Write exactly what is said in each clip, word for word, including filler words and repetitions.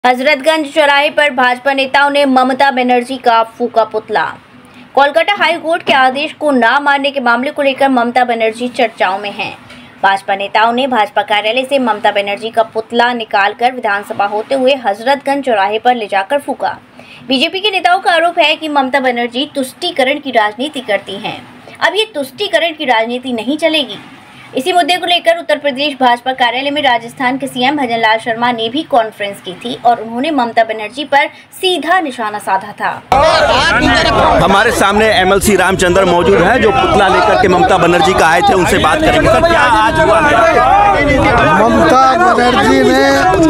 हजरतगंज चौराहे पर भाजपा नेताओं ने ममता बनर्जी का फूका पुतला। कोलकाता हाई कोर्ट के आदेश को न मानने के मामले को लेकर ममता बनर्जी चर्चाओं में हैं। भाजपा नेताओं ने भाजपा कार्यालय से ममता बनर्जी का पुतला निकालकर विधानसभा होते हुए हजरतगंज चौराहे पर ले जाकर फूका। बीजेपी के नेताओं का आरोप है कि ममता बनर्जी तुष्टीकरण की राजनीति करती हैं। अब ये तुष्टीकरण की राजनीति नहीं चलेगी। इसी मुद्दे को लेकर उत्तर प्रदेश भाजपा कार्यालय में राजस्थान के सीएम भजन लाल शर्मा ने भी कॉन्फ्रेंस की थी और उन्होंने ममता बनर्जी पर सीधा निशाना साधा था। हमारे सामने एमएलसी रामचंद्र मौजूद है जो पुतला लेकर के ममता बनर्जी का आए थे, उनसे बात करेंगे। सर, क्या आज हुआ है? ममता बनर्जी ने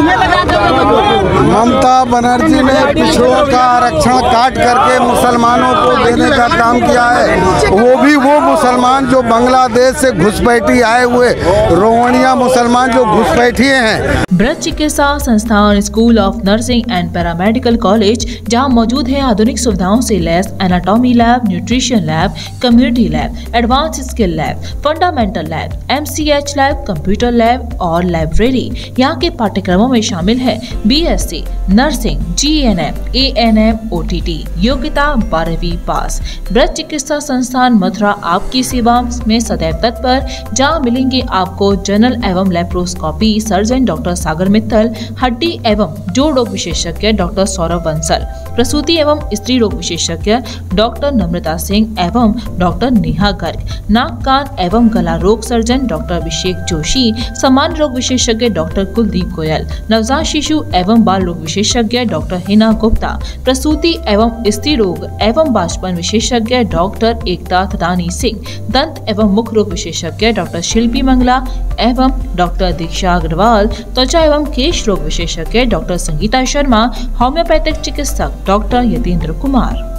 ममता बनर्जी ने पिछड़ों का आरक्षण काट करके मुसलमानों को देने का काम किया है, वो भी वो मुसलमान जो बांग्लादेश से घुसपैठी आए हुए रोहिंग्या मुसलमान जो घुसपैठिए हैं। ब्रज चिकित्सा संस्थान, school of nursing and paramedical college, जहां मौजूद है आधुनिक सुविधाओं से लैस anatomy lab, nutrition lab, community lab, advance skill lab, fundamental lab, MCH lab, computer lab और लाइब्रेरी। यहाँ के पाठ्यक्रमों में शामिल है BSc nursing, GNM, ANM, OTT, योग्यता बारहवीं पास। ब्रज चिकित्सा संस्थान मथुरा आपकी सेवा में सदैव तत्पर, जहाँ मिलेंगे आपको जनरल एवं laparoscopy surgeon doctor Sagar Mittal, हड्डी एवं जोड़ रोग विशेषज्ञ डॉक्टर सौरभ बंसल, प्रसूति एवं स्त्री रोग विशेषज्ञ डॉक्टर नम्रता सिंह एवं डॉक्टर नेहा गर्ग, नाक कान एवं गला रोग सर्जन डॉक्टर अभिषेक जोशी, सामान्य रोग विशेषज्ञ डॉक्टर कुलदीप गोयल, नवजात शिशु एवं बाल रोग विशेषज्ञ डॉक्टर हिना गुप्ता, प्रसूति एवं स्त्री रोग एवं बाष्पन विशेषज्ञ डॉक्टर एकता थदानी सिंह, दंत एवं मुख रोग विशेषज्ञ डॉक्टर शिल्पी मंगला एवं डॉक्टर दीक्षा अग्रवाल, त्वचा एवं केश रोग विशेषज्ञ डॉक्टर संगीता शर्मा, होम्योपैथिक चिकित्सक डॉक्टर यतेंद्र कुमार।